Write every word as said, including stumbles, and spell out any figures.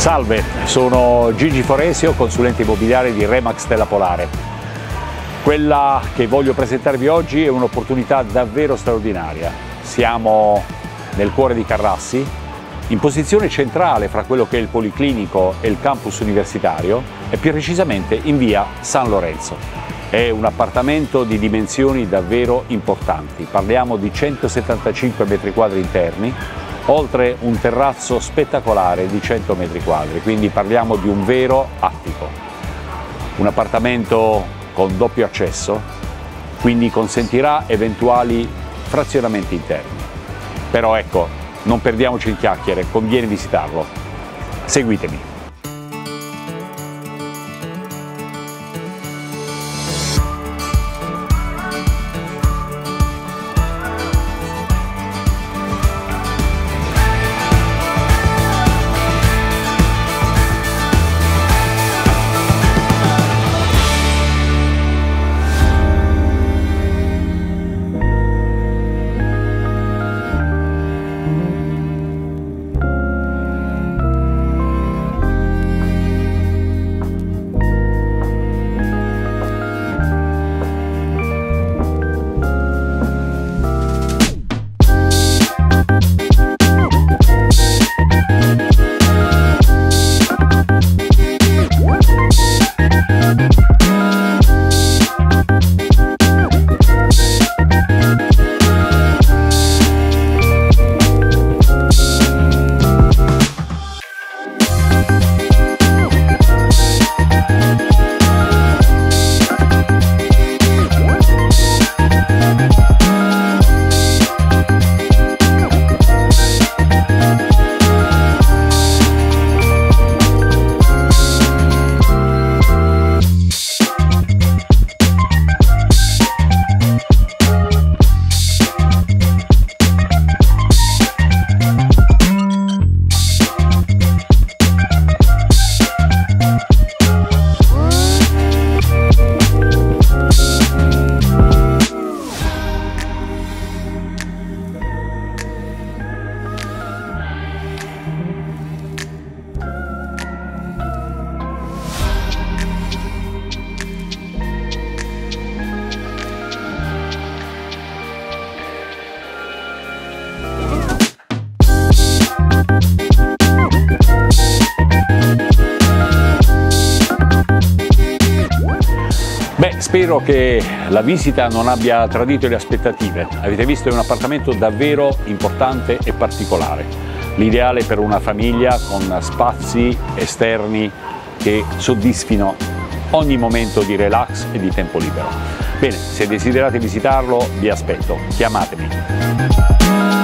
Salve, sono Gigi Foresio, consulente immobiliare di Remax Stella Polare. Quella che voglio presentarvi oggi è un'opportunità davvero straordinaria. Siamo nel cuore di Carrassi, in posizione centrale fra quello che è il Policlinico e il campus universitario e più precisamente in via San Lorenzo. È un appartamento di dimensioni davvero importanti, parliamo di centosettantacinque metri quadri interni, oltre un terrazzo spettacolare di cento metri quadri, quindi parliamo di un vero attico. Un appartamento con doppio accesso, quindi consentirà eventuali frazionamenti interni. Però ecco, non perdiamoci in chiacchiere, conviene visitarlo. Seguitemi. Beh, spero che la visita non abbia tradito le aspettative. Avete visto, è un appartamento davvero importante e particolare. L'ideale per una famiglia con spazi esterni che soddisfino ogni momento di relax e di tempo libero. Bene, se desiderate visitarlo vi aspetto, chiamatemi.